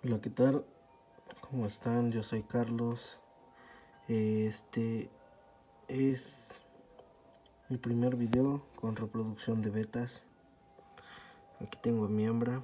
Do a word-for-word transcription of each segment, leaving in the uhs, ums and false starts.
Hola, ¿qué tal? ¿Cómo están? Yo soy Carlos. Este es mi primer video con reproducción de betas. Aquí tengo a mi hembra.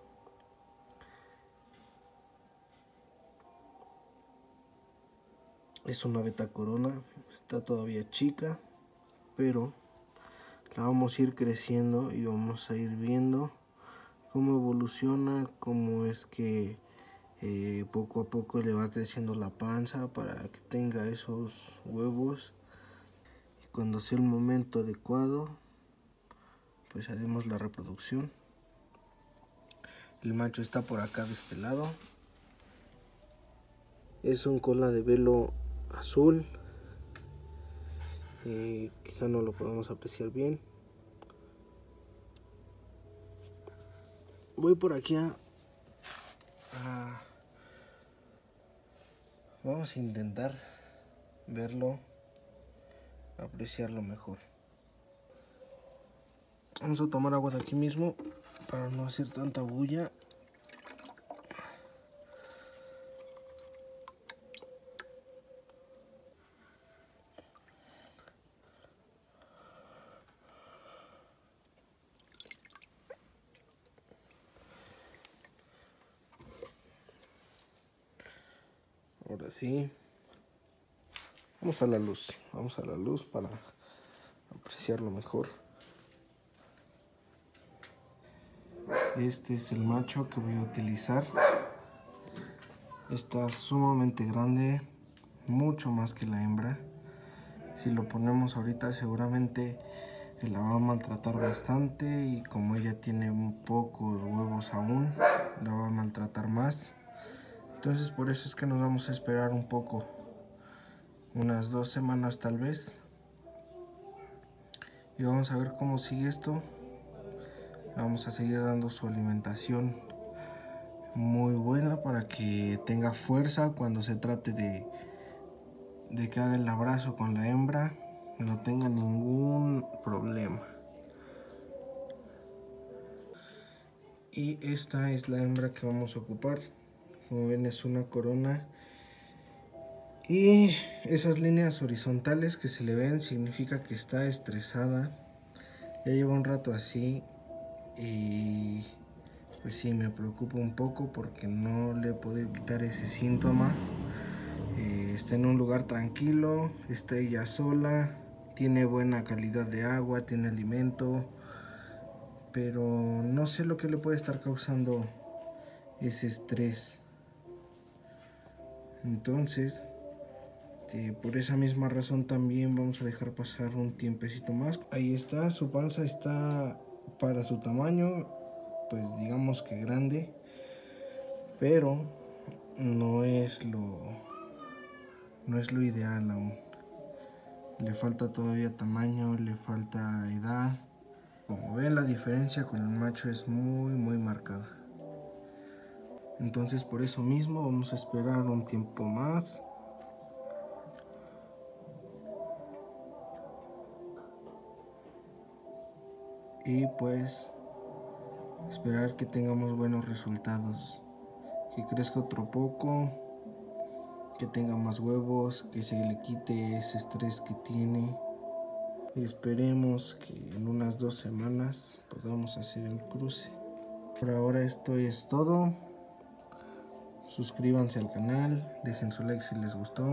Es una beta corona, está todavía chica, pero la vamos a ir creciendo y vamos a ir viendo cómo evoluciona, cómo es que eh, poco a poco le va creciendo la panza para que tenga esos huevos. Y cuando sea el momento adecuado, pues haremos la reproducción. El macho está por acá de este lado. Es un cola de velo azul. Eh, quizá no lo podamos apreciar bien. Voy por aquí a, a... Vamos a intentar verlo, apreciarlo mejor. Vamos a tomar agua de aquí mismo para no hacer tanta bulla. Ahora sí, vamos a la luz, vamos a la luz para apreciarlo mejor. Este es el macho que voy a utilizar. Está sumamente grande, mucho más que la hembra. Si lo ponemos ahorita seguramente la va a maltratar bastante, y como ella tiene un pocos huevos aún, la va a maltratar más. Entonces por eso es que nos vamos a esperar un poco, unas dos semanas tal vez, y vamos a ver cómo sigue esto. Vamos a seguir dando su alimentación muy buena para que tenga fuerza cuando se trate de, de que haga el abrazo con la hembra, que no tenga ningún problema. Y esta es la hembra que vamos a ocupar. Como ven, es una corona, y esas líneas horizontales que se le ven significa que está estresada. Ya lleva un rato así y pues sí, me preocupa un poco porque no le he podido quitar ese síntoma. Eh, está en un lugar tranquilo, está ella sola, tiene buena calidad de agua, tiene alimento, pero no sé lo que le puede estar causando ese estrés. Entonces, eh, por esa misma razón también vamos a dejar pasar un tiempecito más. Ahí está, su panza está para su tamaño, pues digamos que grande, pero no es lo, no es lo ideal aún. Le falta todavía tamaño, le falta edad. Como ven, la diferencia con el macho es muy muy marcada. Entonces por eso mismo vamos a esperar un tiempo más. Y pues esperar que tengamos buenos resultados. Que crezca otro poco, que tenga más huevos, que se le quite ese estrés que tiene. Y esperemos que en unas dos semanas podamos hacer el cruce. Por ahora esto es todo. Suscríbanse al canal, dejen su like si les gustó,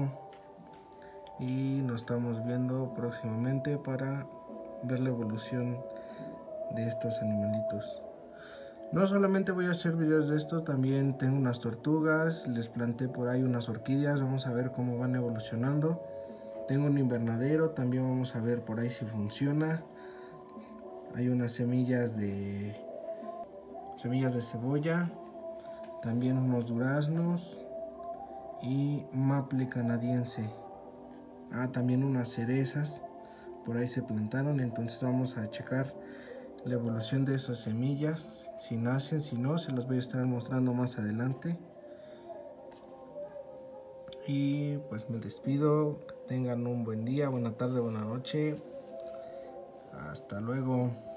y nos estamos viendo próximamente para ver la evolución de estos animalitos. No solamente voy a hacer videos de esto, también tengo unas tortugas, les planté por ahí unas orquídeas, vamos a ver cómo van evolucionando. Tengo un invernadero, también vamos a ver por ahí si funciona. Hay unas semillas de semillas de cebolla, también unos duraznos y maple canadiense. Ah, también unas cerezas por ahí se plantaron. Entonces vamos a checar la evolución de esas semillas, si nacen, si no, se las voy a estar mostrando más adelante. Y pues me despido, tengan un buen día, buena tarde, buena noche, hasta luego.